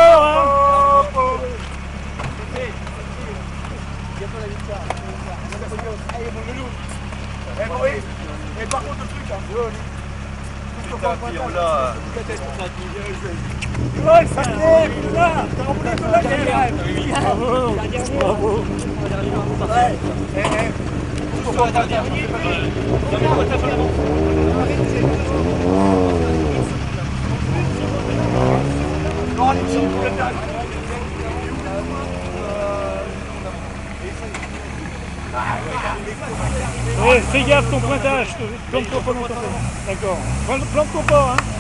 fort, hein. Et par contre, le truc, Ouais, ça crève, là. T'as roulé de la gueule. Bravo. Ouais, fais gaffe ton pointage, plante-toi pas longtemps. D'accord. Plante-toi pas, hein.